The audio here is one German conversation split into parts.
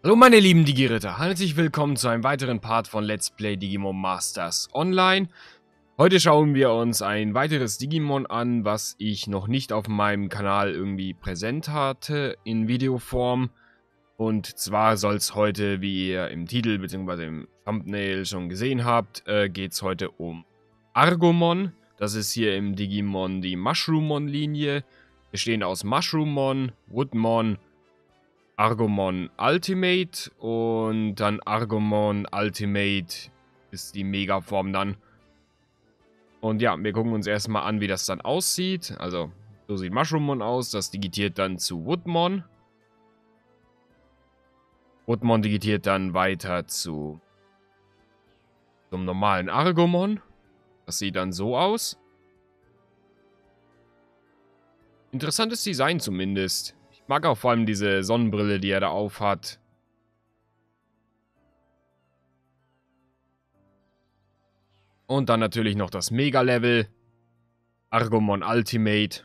Hallo meine lieben Digi-Ritter, herzlich willkommen zu einem weiteren Part von Let's Play Digimon Masters Online. Heute schauen wir uns ein weiteres Digimon an, was ich noch nicht auf meinem Kanal irgendwie präsent hatte in Videoform. Und zwar soll es heute, wie ihr im Titel bzw. im Thumbnail schon gesehen habt, geht es heute um Argomon. Das ist hier im Digimon die Mushroomon-Linie, bestehend aus Mushroomon, Woodmon, Argomon Ultimate und dann Argomon Ultimate ist die Mega-Form dann. Und ja, wir gucken uns erstmal an, wie das dann aussieht. Also, so sieht Mushroommon aus. Das digitiert dann zu Woodmon. Woodmon digitiert dann weiter zum normalen Argomon. Das sieht dann so aus. Interessantes Design zumindest. Ich mag auch vor allem diese Sonnenbrille, die er da auf hat. Und dann natürlich noch das Mega-Level. Argomon Ultimate.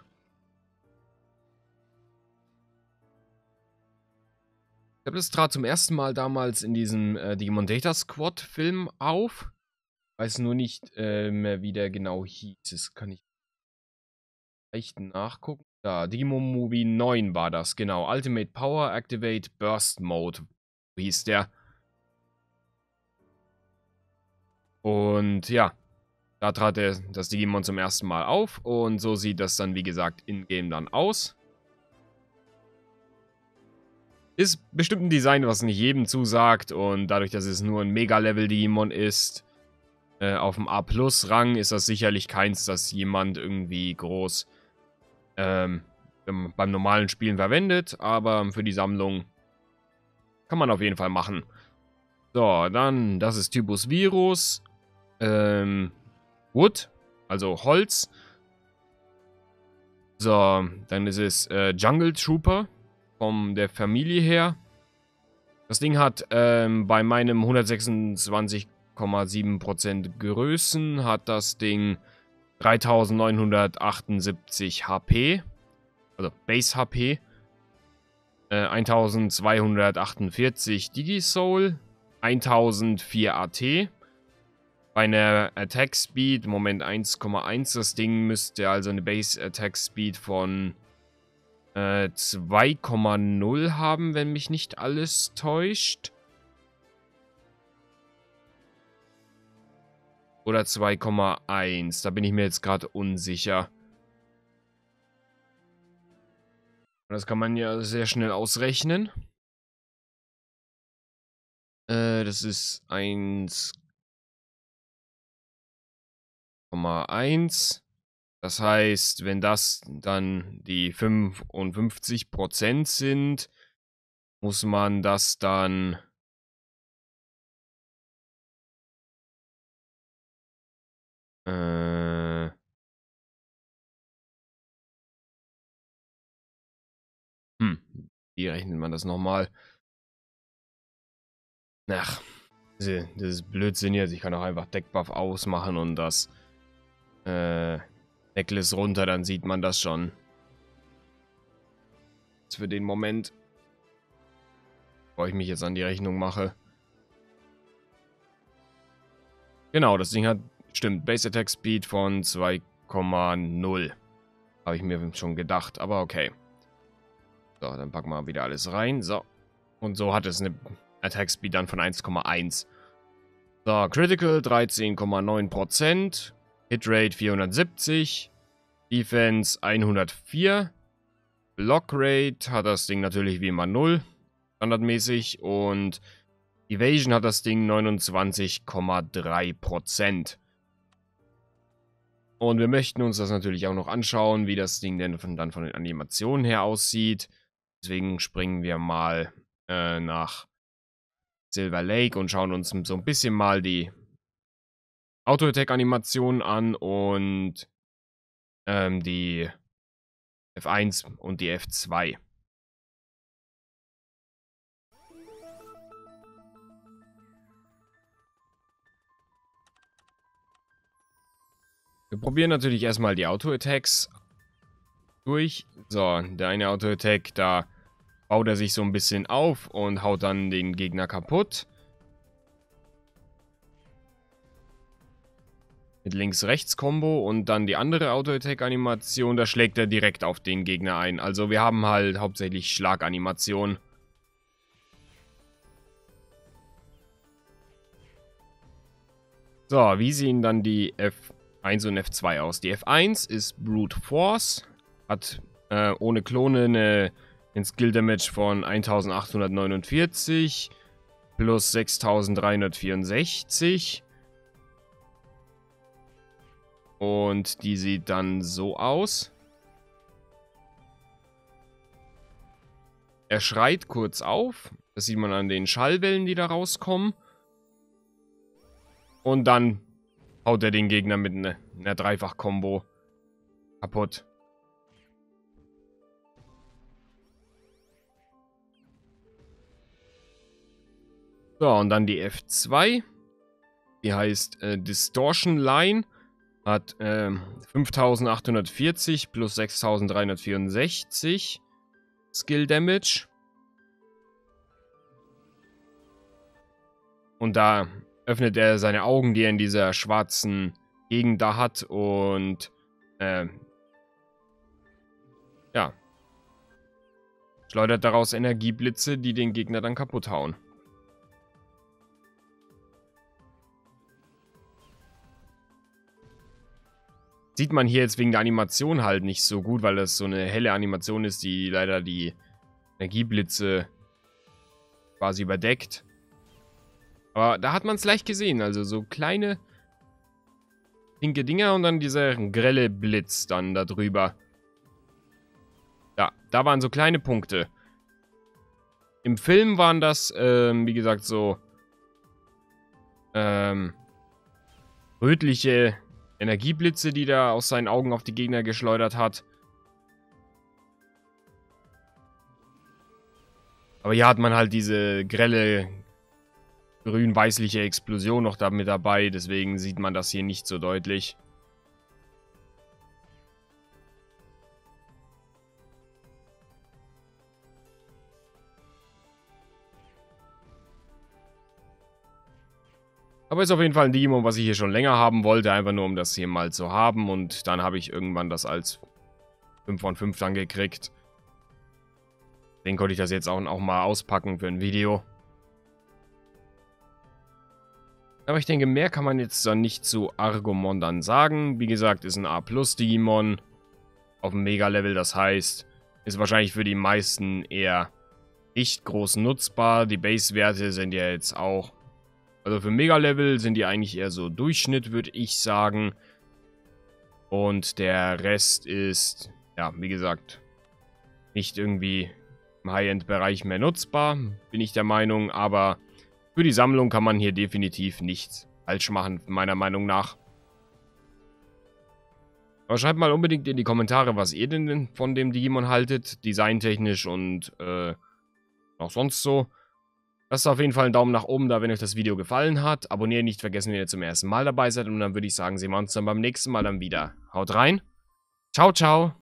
Ich glaube, das trat zum ersten Mal damals in diesem Digimon Data Squad Film auf. Weiß nur nicht mehr, wie der genau hieß. Das kann ich echt nachgucken. Da, Digimon Movie 9 war das, genau. Ultimate Power Activate Burst Mode hieß der. Und ja, da trat das Digimon zum ersten Mal auf. Und so sieht das dann, wie gesagt, in-game dann aus. Ist bestimmt ein Design, was nicht jedem zusagt. Und dadurch, dass es nur ein Mega-Level-Digimon ist, auf dem A-Plus-Rang, ist das sicherlich keins, das jemand irgendwie groß beim normalen Spielen verwendet. Aber für die Sammlung kann man auf jeden Fall machen. So, dann, das ist Typus Virus. Wood, also Holz. So, dann ist es Jungle Trooper von der Familie her. Das Ding hat bei meinem 126,7% Größen hat das Ding 3978 HP, also Base HP, 1248 Digisoul, 1004 AT. Bei einer Attack Speed, Moment 1,1, das Ding müsste also eine Base Attack Speed von 2,0 haben, wenn mich nicht alles täuscht. Oder 2,1, da bin ich mir jetzt gerade unsicher. Das kann man ja sehr schnell ausrechnen. Das ist 1,1. Das heißt, wenn das dann die 55% sind, muss man das dann wie rechnet man das nochmal? Ach, das ist Blödsinn jetzt. Ich kann auch einfach Deckbuff ausmachen und das Necklace runter, dann sieht man das schon. Jetzt für den Moment, bevor ich mich jetzt an die Rechnung mache. Genau, das Ding hat, stimmt, Base Attack Speed von 2,0. Habe ich mir schon gedacht, aber okay. So, dann packen wir wieder alles rein. So. Und so hat es eine Attack Speed dann von 1,1. So, Critical 13,9%. Hitrate 470. Defense 104. Block Rate hat das Ding natürlich wie immer 0. Standardmäßig. Und Evasion hat das Ding 29,3%. Und wir möchten uns das natürlich auch noch anschauen, wie das Ding denn dann von den Animationen her aussieht. Deswegen springen wir mal nach Silver Lake und schauen uns so ein bisschen mal die Auto-Attack-Animationen an und die F1 und die F2. Wir probieren natürlich erstmal die Auto-Attacks durch. So, der eine Auto-Attack, da baut er sich so ein bisschen auf und haut dann den Gegner kaputt. Mit Links-Rechts-Kombo und dann die andere Auto-Attack-Animation, da schlägt er direkt auf den Gegner ein. Also wir haben halt hauptsächlich Schlaganimationen. So, wie sehen dann die F1 und F2 aus? Die F1 ist Brute Force, hat ohne Klone ein Skill Damage von 1849 plus 6364. Und die sieht dann so aus. Er schreit kurz auf. Das sieht man an den Schallwellen, die da rauskommen. Und dann haut er den Gegner mit einer Dreifach-Kombo kaputt. So, und dann die F2. Die heißt Distortion Line. Hat 5840 plus 6364 Skill Damage. Und da öffnet er seine Augen, die er in dieser schwarzen Gegend da hat. Und ja. Schleudert daraus Energieblitze, die den Gegner dann kaputt hauen. Sieht man hier jetzt wegen der Animation halt nicht so gut, weil das so eine helle Animation ist, die leider die Energieblitze quasi überdeckt. Aber da hat man es leicht gesehen, also so kleine pinke Dinger und dann dieser grelle Blitz dann da drüber. Ja, da waren so kleine Punkte. Im Film waren das, wie gesagt, so rötliche Energieblitze, die da aus seinen Augen auf die Gegner geschleudert hat. Aber hier hat man halt diese grelle grün-weißliche Explosion noch da mit dabei, deswegen sieht man das hier nicht so deutlich. Aber ist auf jeden Fall ein Digimon, was ich hier schon länger haben wollte, einfach nur um das hier mal zu haben. Und dann habe ich irgendwann das als 5 von 5 dann gekriegt. Den konnte ich das jetzt auch mal auspacken für ein Video. Aber ich denke, mehr kann man jetzt dann nicht zu Argomon dann sagen. Wie gesagt, ist ein A+-Digimon auf dem Mega-Level. Das heißt, ist wahrscheinlich für die meisten eher nicht groß nutzbar. Die Base-Werte sind ja jetzt auch... Also für Mega-Level sind die eigentlich eher so Durchschnitt, würde ich sagen. Und der Rest ist, ja, wie gesagt, nicht irgendwie im High-End-Bereich mehr nutzbar, bin ich der Meinung. Aber für die Sammlung kann man hier definitiv nichts falsch machen, meiner Meinung nach. Aber schreibt mal unbedingt in die Kommentare, was ihr denn von dem Digimon haltet, designtechnisch und auch sonst so. Lasst auf jeden Fall einen Daumen nach oben da, wenn euch das Video gefallen hat. Abonnieren nicht vergessen, wenn ihr zum ersten Mal dabei seid. Und dann würde ich sagen, sehen wir uns dann beim nächsten Mal dann wieder. Haut rein. Ciao, ciao.